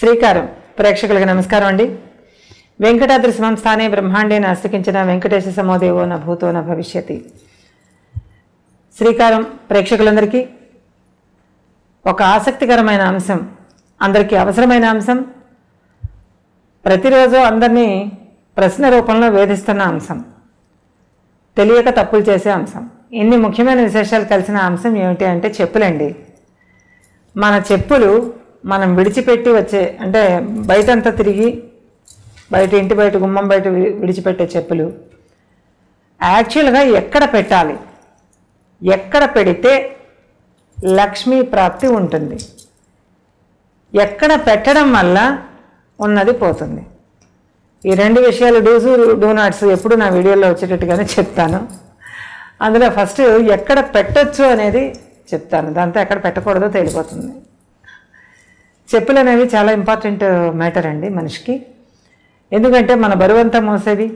శ్రీకారం ప్రేక్షకులకు నమస్కారం అండి. వెంకటాద్రి స్థానే బ్రహ్మాండే నాస్తికించిన వెంకటేశ సమోదేవో న భూతో న భవిష్యతి. శ్రీకారం ప్రేక్షకులందరికీ ఒక ఆసక్తికరమైన అంశం, అందరికీ అవసరమైన అంశం, ప్రతిరోజు అందరినీ ప్రశ్న రూపంలో వేధిస్తున్న అంశం, తెలియక తప్పులు చేసే అంశం. ఇన్ని ముఖ్యమైన విశేషాలు కలిసిన అంశం ఏమిటి అంటే చెప్పులండి. మన చెప్పులు మనం విడిచిపెట్టి వచ్చే, అంటే బయటంతా తిరిగి బయట ఇంటి బయట గుమ్మం బయట విడిచిపెట్టే చెప్పులు యాక్చువల్గా ఎక్కడ పెట్టాలి, ఎక్కడ పెడితే లక్ష్మీ ప్రాప్తి ఉంటుంది, ఎక్కడ పెట్టడం వల్ల ఉన్నది పోతుంది. ఈ రెండు విషయాలు డూసు డూ నాట్స్ ఎప్పుడు నా వీడియోలో వచ్చేటట్టుగానే చెప్తాను. అందులో ఫస్ట్ ఎక్కడ పెట్టచ్చు అనేది చెప్తాను, దాంతో ఎక్కడ పెట్టకూడదో తేలిపోతుంది. చెప్పులు అనేవి చాలా ఇంపార్టెంట్ మ్యాటర్ అండి మనిషికి. ఎందుకంటే మన బరువంతా మోసేవి,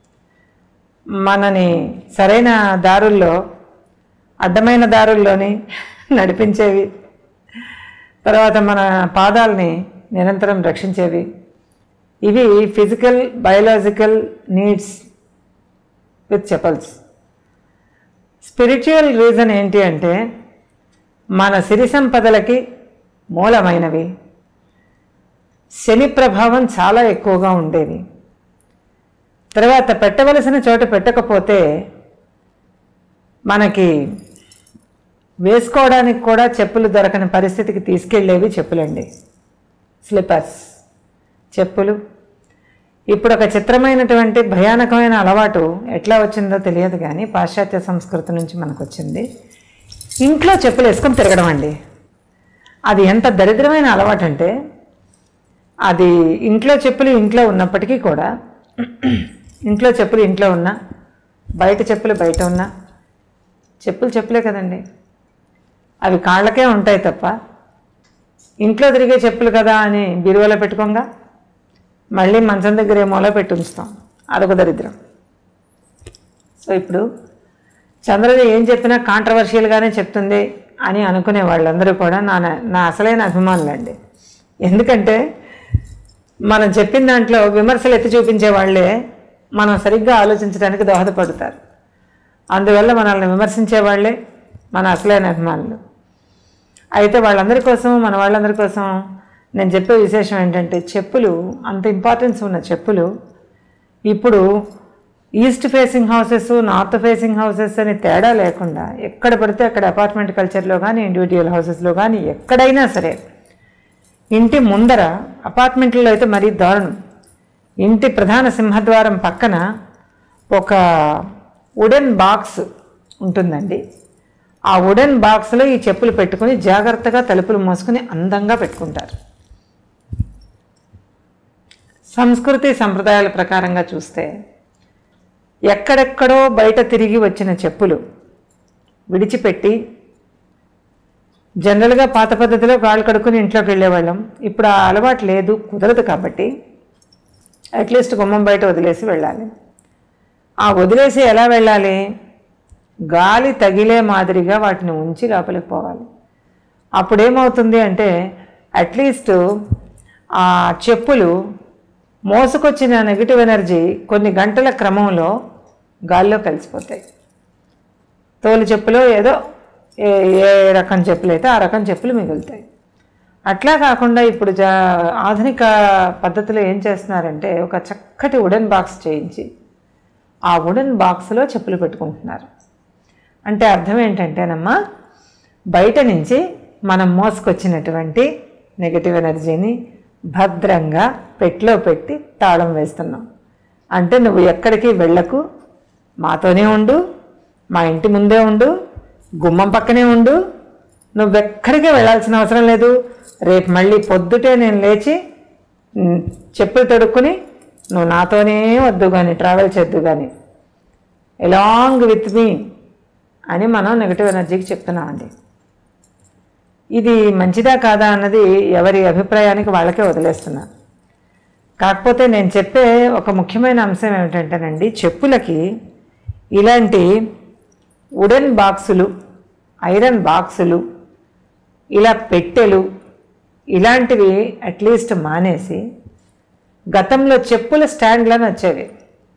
మనని సరైన దారుల్లో అడ్డమైన దారుల్లోని నడిపించేవి, తర్వాత మన పాదాలని నిరంతరం రక్షించేవి. ఇవి physical biological needs with chappals. Spiritual reason ఏంటి అంటే మన సిరి సంపదలకి మూలమైనవి, శని ప్రభావం చాలా ఎక్కువగా ఉండేవి. తర్వాత పెట్టవలసిన చోట పెట్టకపోతే మనకి వేసుకోవడానికి కూడా చెప్పులు దొరకని పరిస్థితికి తీసుకెళ్ళేవి చెప్పులండి. స్లిప్పర్స్, చెప్పులు. ఇప్పుడు ఒక చిత్రమైనటువంటి భయానకమైన అలవాటు ఎట్లా వచ్చిందో తెలియదు కానీ పాశ్చాత్య సంస్కృతి నుంచి మనకు వచ్చింది. ఇంట్లో చెప్పులు వేసుకొని తిరగడం అండి. అది ఎంత దరిద్రమైన అలవాటు అంటే, అది ఇంట్లో చెప్పులు ఇంట్లో ఉన్నప్పటికీ కూడా, ఇంట్లో చెప్పులు ఇంట్లో ఉన్నా, బయట చెప్పులు బయట ఉన్నా, చెప్పులు చెప్పులే కదండి, అవి కాళ్ళకే ఉంటాయి తప్ప ఇంట్లో తిరిగే చెప్పులు కదా అని బీరువాలో పెట్టుకోగా మళ్ళీ మంచం దగ్గర ఏమోలో పెట్టి ఉంచుతాం. అదొక దరిద్రం. సో ఇప్పుడు చంద్రది ఏం చెప్పినా కాంట్రవర్షియల్గానే చెప్తుంది అని అనుకునే వాళ్ళందరూ కూడా నా అసలైన అభిమానులండి. ఎందుకంటే మనం చెప్పిన దాంట్లో విమర్శలు ఎత్తి చూపించే వాళ్ళే మనం సరిగ్గా ఆలోచించడానికి దోహదపడతారు. అందువల్ల మనల్ని విమర్శించే వాళ్ళే మన అసలైన అభిమానులు. అయితే వాళ్ళందరి కోసం, మన వాళ్ళందరి కోసం నేను చెప్పే విశేషం ఏంటంటే, చెప్పులు అంత ఇంపార్టెన్స్ ఉన్న చెప్పులు ఇప్పుడు east facing houses, north facing houses అని తేడా లేకుండా ఎక్కడ పడితే అక్కడ అపార్ట్మెంట్ కల్చర్లో కానీ, ఇండివిజువల్ హౌసెస్లో కానీ, ఎక్కడైనా సరే ఇంటి ముందర, అపార్ట్మెంట్లో అయితే మరీ దారుణం, ఇంటి ప్రధాన సింహద్వారం పక్కన ఒక వుడెన్ బాక్స్ ఉంటుందండి. ఆ వుడెన్ బాక్స్లో ఈ చెప్పులు పెట్టుకుని జాగ్రత్తగా తలుపులు మోసుకుని అందంగా పెట్టుకుంటారు. సంస్కృతి సంప్రదాయాల ప్రకారంగా చూస్తే ఎక్కడెక్కడో బయట తిరిగి వచ్చిన చెప్పులు విడిచిపెట్టి, జనరల్గా పాత పద్ధతిలో కాళ్ళు కడుక్కుని ఇంట్లోకి వెళ్ళేవాళ్ళం. ఇప్పుడు ఆ అలవాటు లేదు, కుదరదు. కాబట్టి అట్లీస్ట్ గుమ్మం బయట వదిలేసి వెళ్ళాలి. ఆ వదిలేసి ఎలా వెళ్ళాలి? గాలి తగిలే మాదిరిగా వాటిని ఉంచి లోపలికి పోవాలి. అప్పుడేమవుతుంది అంటే అట్లీస్ట్ ఆ చెప్పులు మోసుకొచ్చిన నెగిటివ్ ఎనర్జీ కొన్ని గంటల క్రమంలో గాల్లో కలిసిపోతాయి. తోలు చెప్పులో ఏదో ఏ రకం చెప్పులు అయితే ఆ రకం చెప్పులు మిగులుతాయి. అట్లా కాకుండా ఇప్పుడు ఆధునిక పద్ధతిలో ఏం చేస్తున్నారంటే, ఒక చక్కటి వుడెన్ బాక్స్ చేయించి ఆ వుడెన్ బాక్స్లో చెప్పులు పెట్టుకుంటున్నారు. అంటే అర్థం ఏంటంటేనమ్మా, బయట నుంచి మనం మోసుకొచ్చినటువంటి నెగిటివ్ ఎనర్జీని భద్రంగా పెట్టిలో పెట్టి తాళం వేస్తున్నాం. అంటే నువ్వు ఎక్కడికి వెళ్ళకు, మాతోనే ఉండు, మా ఇంటి ముందే ఉండు, గుమ్మం పక్కనే ఉండు, నువ్వెక్కడికి వెళ్ళాల్సిన అవసరం లేదు. రేపు మళ్ళీ పొద్దుటే నేను లేచి చెప్పులు తొడుక్కుని నువ్వు నాతోనే వద్దు కానీ, ట్రావెల్ చేద్దు కానీ, ఎలాంగ్ విత్ మీ అని మనం నెగిటివ్ ఎనర్జీకి చెప్తున్నామండి. ఇది మంచిదా కాదా అన్నది ఎవరి అభిప్రాయానికి వాళ్ళకే వదిలేస్తున్నాను. కాకపోతే నేను చెప్పే ఒక ముఖ్యమైన అంశం ఏమిటంటేనండి, చెప్పులకి ఇలాంటి వుడెన్ బాక్సులు, ఐరన్ బాక్సులు, ఇలా పెట్టెలు, ఇలాంటివి అట్లీస్ట్ మానేసి, గతంలో చెప్పుల స్టాండ్లను వచ్చేవి,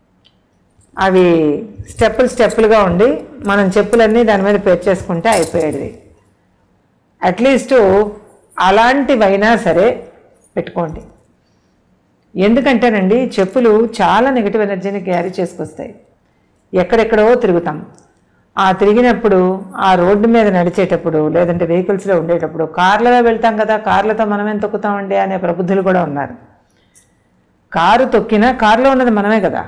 అవి స్టెప్పులుగా ఉండి మనం చెప్పులన్నీ దాని మీద పేర్చేసుకుంటే అయిపోయేది. అట్లీస్ట్ అలాంటివైనా సరే పెట్టుకోండి. ఎందుకంటేనండి చెప్పులు చాలా నెగిటివ్ ఎనర్జీని క్యారీ చేసుకొస్తాయి. ఎక్కడెక్కడో తిరుగుతాం, ఆ తిరిగినప్పుడు ఆ రోడ్డు మీద నడిచేటప్పుడు లేదంటే వెహికల్స్లో ఉండేటప్పుడు, కార్లలో వెళ్తాం కదా, కార్లతో మనమేం తొక్కుతామండి అనే ప్రబుద్ధులు కూడా ఉన్నారు. కారు తొక్కినా కారులో ఉన్నది మనమే కదా.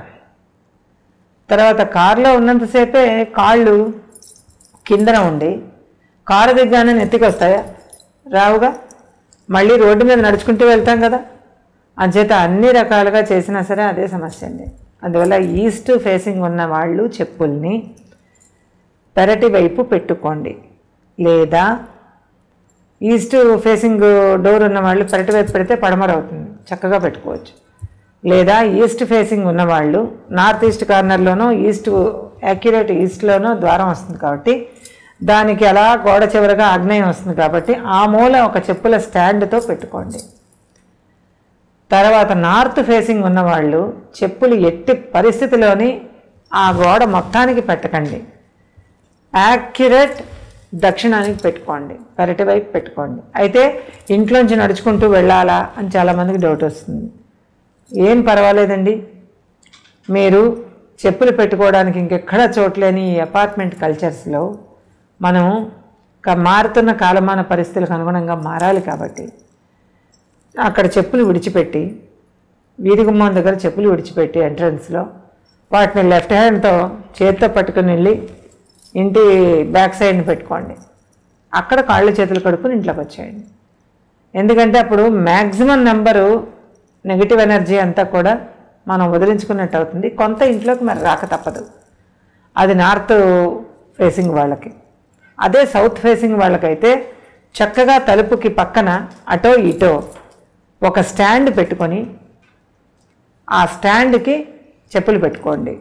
తర్వాత కారులో ఉన్నంతసేపే కాళ్ళు కిందన ఉండి కారు దిగ్గానే నెత్తికి వస్తాయా? రావుగా. మళ్ళీ రోడ్డు మీద నడుచుకుంటూ వెళ్తాం కదా. అంచేత అన్ని రకాలుగా చేసినా సరే అదే సమస్య అండి. అందువల్ల ఈస్ట్ ఫేసింగ్ ఉన్న వాళ్ళు చెప్పుల్ని పెరటి వైపు పెట్టుకోండి, లేదా ఈస్ట్ ఫేసింగ్ డోర్ ఉన్న వాళ్ళు పెరటి వైపు పెడితే పడమర అవుతుంది, చక్కగా పెట్టుకోవచ్చు. లేదా ఈస్ట్ ఫేసింగ్ ఉన్నవాళ్ళు నార్త్ ఈస్ట్ కార్నర్లోనో యాక్యురేట్ ఈస్ట్లోనో ద్వారం వస్తుంది కాబట్టి దానికి అలా గోడ చివరగా ఆగ్నేయం వస్తుంది కాబట్టి ఆ మూల ఒక చెప్పుల స్టాండ్తో పెట్టుకోండి. తర్వాత నార్త్ ఫేసింగ్ ఉన్నవాళ్ళు చెప్పులు ఎట్టి పరిస్థితిలోని ఆ గోడ మొత్తానికి పెట్టకండి, యాక్యురేట్ దక్షిణానికి పెట్టుకోండి, పెరటి వైపు పెట్టుకోండి. అయితే ఇంట్లోంచి నడుచుకుంటూ వెళ్ళాలా అని చాలామందికి డౌట్ వస్తుంది. ఏం పర్వాలేదండి, మీరు చెప్పులు పెట్టుకోవడానికి ఇంకెక్కడా చోట్లేని ఈ అపార్ట్మెంట్ కల్చర్స్లో మనం మారుతున్న కాలమాన పరిస్థితులకు అనుగుణంగా మారాలి కాబట్టి అక్కడ చెప్పులు విడిచిపెట్టి, వీధి గుమ్మం దగ్గర చెప్పులు విడిచిపెట్టి ఎంట్రన్స్లో వాటిని లెఫ్ట్ హ్యాండ్తో చేతితో పట్టుకుని వెళ్ళి ఇంటి బ్యాక్ సైడ్ని పెట్టుకోండి. అక్కడ కాళ్ళు చేతులు కడుక్కుని ఇంట్లోకి వచ్చేయండి. ఎందుకంటే అప్పుడు మ్యాక్సిమం నెంబరు నెగిటివ్ ఎనర్జీ అంతా కూడా మనం వదిలించుకున్నట్టు అవుతుంది. కొంత ఇంట్లోకి మరి రాక తప్పదు. అది నార్త్ ఫేసింగ్ వాళ్ళకి. అదే సౌత్ ఫేసింగ్ వాళ్ళకైతే చక్కగా తలుపుకి పక్కన అటో ఇటో ఒక స్టాండ్ పెట్టుకొని ఆ స్టాండ్కి చెప్పులు పెట్టుకోండి.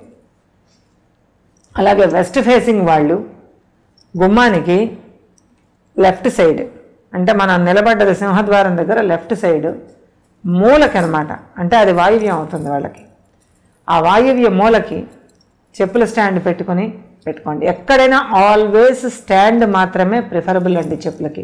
అలాగే వెస్ట్ ఫేసింగ్ వాళ్ళు గుమ్మానికి లెఫ్ట్ సైడ్, అంటే మనం నిలబడ్డది సింహద్వారం దగ్గర లెఫ్ట్ సైడ్ మూలకనమాట, అంటే అది వాయువ్యం అవుతుంది వాళ్ళకి. ఆ వాయువ్య మూలకి చెప్పుల స్టాండ్ పెట్టుకోండి. ఎక్కడైనా ఆల్వేస్ స్టాండ్ మాత్రమే ప్రిఫరబుల్ అండి చెప్పులకి.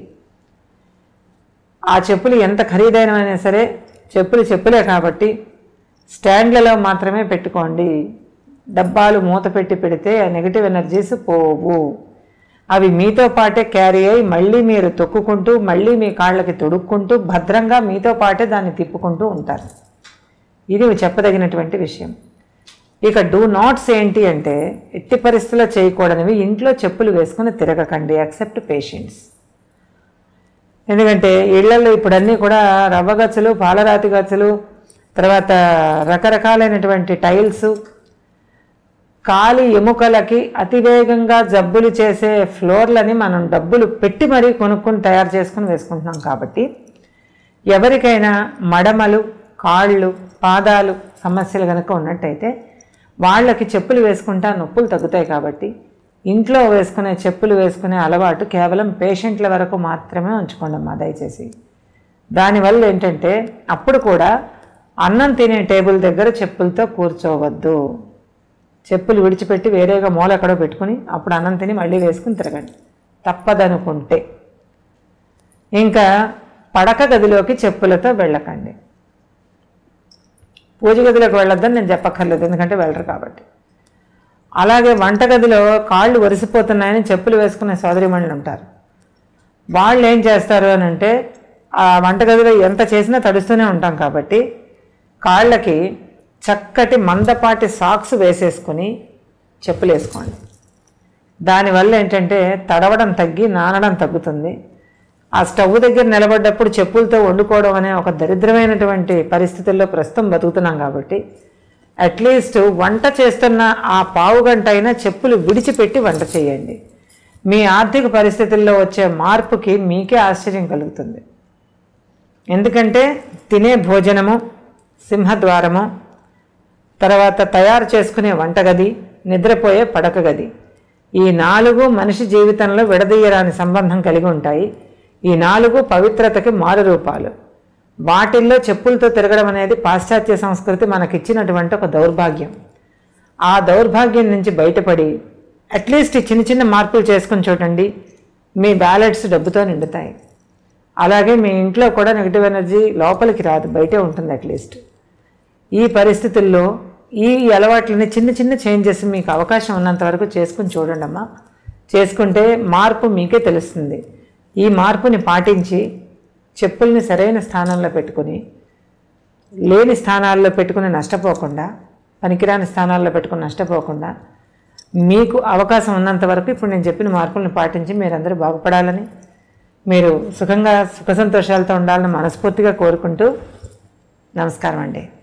ఆ చెప్పులు ఎంత ఖరీదైనవైనా సరే చెప్పులే కాబట్టి స్టాండ్లలో మాత్రమే పెట్టుకోండి. డబ్బాలు మూత పెడితే నెగిటివ్ ఎనర్జీస్ పోవు. అవి మీతో పాటే క్యారీ అయ్యి మళ్ళీ మీరు తొక్కుకుంటూ మళ్ళీ మీ కాళ్ళకి తొడుక్కుంటూ భద్రంగా మీతో పాటే దాన్ని తిప్పుకుంటూ ఉంటారు. ఇది చెప్పదగినటువంటి విషయం. ఇక డూ నాట్స్ ఏంటి అంటే, ఎట్టి పరిస్థితుల్లో చేయకూడనివి, ఇంట్లో చెప్పులు వేసుకుని తిరగకండి ఎక్సెప్ట్ పేషెంట్స్. ఎందుకంటే ఇళ్లలో ఇప్పుడు అన్నీ కూడా రవ్వ గచ్చులు, పాలరాతి గచ్చులు, తర్వాత రకరకాలైనటువంటి టైల్స్, కాలి ఎముకలకి అతివేగంగా జబ్బులు చేసే ఫ్లోర్లని మనం డబ్బులు పెట్టి మరీ కొనుక్కొని తయారు చేసుకుని వేసుకుంటున్నాం. కాబట్టి ఎవరికైనా మడమలు, కాళ్ళు, పాదాలు సమస్యలు కనుక ఉన్నట్టయితే వాళ్ళకి చెప్పులు వేసుకుంటా నొప్పులు తగ్గుతాయి. కాబట్టి ఇంట్లో వేసుకునే చెప్పులు వేసుకునే అలవాటు కేవలం పేషెంట్ల వరకు మాత్రమే ఉంచుకోండి అమ్మా దయచేసి. దానివల్ల ఏంటంటే అప్పుడు కూడా అన్నం తినే టేబుల్ దగ్గర చెప్పులతో కూర్చోవద్దు. చెప్పులు విడిచిపెట్టి వేరేగా మూల ఎక్కడో పెట్టుకుని అప్పుడు అన్నం తిని మళ్ళీ వేసుకుని తిరగండి తప్పదనుకుంటే. ఇంకా పడక గదిలోకి చెప్పులతో వెళ్ళకండి. పూజ గదిలోకి వెళ్ళొద్దని నేను చెప్పక్కర్లేదు, ఎందుకంటే వెళ్ళరు కాబట్టి. అలాగే వంటగదిలో కాళ్ళు వరిసిపోతున్నాయని చెప్పులు వేసుకునే సోదరిమణులు ఉంటారు. వాళ్ళు ఏం చేస్తారు అని అంటే, ఆ వంటగదిలో ఎంత చేసినా తడుస్తూనే ఉంటాం కాబట్టి కాళ్ళకి చక్కటి మందపాటి సాక్స్ వేసేసుకుని చెప్పులు వేసుకోండి. దానివల్ల ఏంటంటే తడవడం తగ్గి నానడం తగ్గుతుంది. ఆ స్టవ్ దగ్గర నిలబడ్డప్పుడు చెప్పులతో వండుకోవడం అనే ఒక దరిద్రమైనటువంటి పరిస్థితుల్లో ప్రస్తుతం బతుకుతున్నాం కాబట్టి అట్లీస్ట్ వంట చేస్తున్న ఆ పావు గంట అయినా చెప్పులు విడిచిపెట్టి వంట చేయండి. మీ ఆర్థిక పరిస్థితుల్లో వచ్చే మార్పుకి మీకే ఆశ్చర్యం కలుగుతుంది. ఎందుకంటే తినే భోజనము, సింహద్వారము, తర్వాత తయారు చేసుకునే వంటగది, నిద్రపోయే పడక గది, ఈ 4 మనిషి జీవితంలో విడదీయరాని సంబంధం కలిగి ఉంటాయి. ఈ 4 పవిత్రతకి మారు రూపాలు. వాటిల్లో చెప్పులతో తిరగడం అనేది పాశ్చాత్య సంస్కృతి మనకిచ్చినటువంటి ఒక దౌర్భాగ్యం. ఆ దౌర్భాగ్యం నుంచి బయటపడి అట్లీస్ట్ చిన్న చిన్న మార్పులు చేసుకుని చూడండి, మీ బ్యాలెట్స్ డబ్బుతో నిండుతాయి. అలాగే మీ ఇంట్లో కూడా నెగిటివ్ ఎనర్జీ లోపలికి రాదు, బయటే ఉంటుంది అట్లీస్ట్. ఈ పరిస్థితుల్లో ఈ అలవాట్లని చిన్న చిన్న చేంజెస్ మీకు అవకాశం ఉన్నంత వరకు చేసుకుని చూడండి అమ్మా. చేసుకుంటే మార్పు మీకే తెలుస్తుంది. ఈ మార్పుని పాటించి చెప్పుల్ని సరైన స్థానంలో పెట్టుకుని, లేని స్థానాల్లో పెట్టుకుని నష్టపోకుండా, పనికిరాని స్థానాల్లో పెట్టుకుని నష్టపోకుండా, మీకు అవకాశం ఉన్నంత వరకు ఇప్పుడు నేను చెప్పిన మార్పులను పాటించి మీరందరూ బాగుపడాలని, మీరు సుఖంగా సుఖ సంతోషాలతో ఉండాలని మనస్ఫూర్తిగా కోరుకుంటూ నమస్కారం అండి.